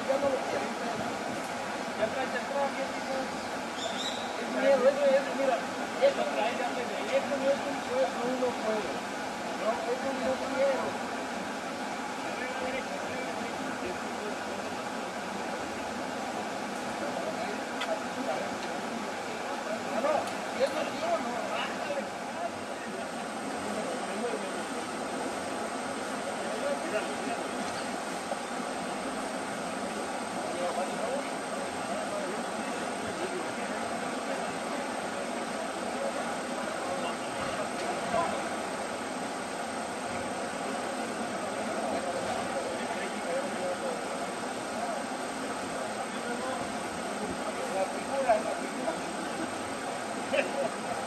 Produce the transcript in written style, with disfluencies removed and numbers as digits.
ya no lo quieren. Ya trae atrás, Es miedo, eso es, mira, eso trae, ya me ve, eso no es un pueblo, uno puede. No, eso no quiero. No, si es nativo, no, bájale. La figura.